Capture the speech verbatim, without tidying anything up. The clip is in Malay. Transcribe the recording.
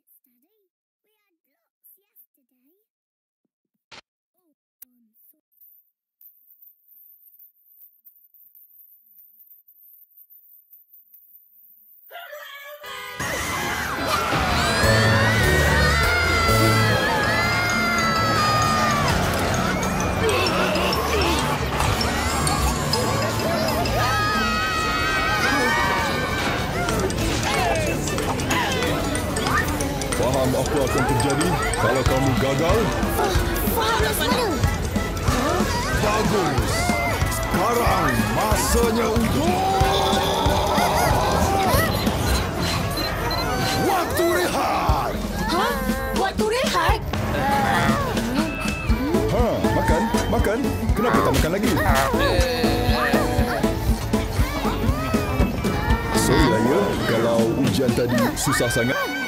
Daddy. We had lots yesterday. Oh, I'm so... Faham apa akan terjadi kalau kamu gagal? Faham, Rasanya. Bagus. Sekarang masanya untuk waktu rehat. Hah? Waktu rehat? Ha, makan, makan. Kenapa tak makan lagi? Sorry lah ya, kalau ujian tadi susah sangat.